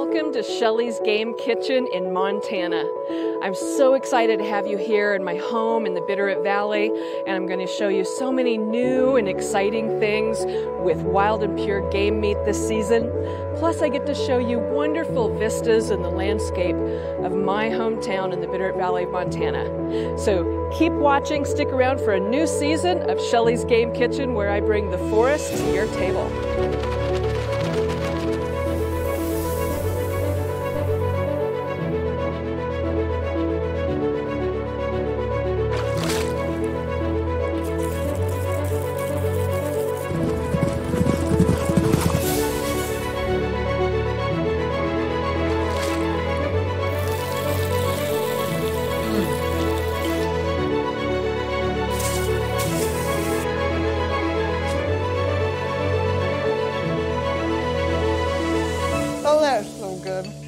welcome to Shelly's Game Kitchen in Montana. I'm so excited to have you here in my home in the Bitterroot Valley, and I'm going to show you so many new and exciting things with wild and pure game meat this season. Plus, I get to show you wonderful vistas in the landscape of my hometown in the Bitterroot Valley of Montana. So keep watching, stick around for a new season of Shelly's Game Kitchen, where I bring the forest to your table. Oh, that's so good.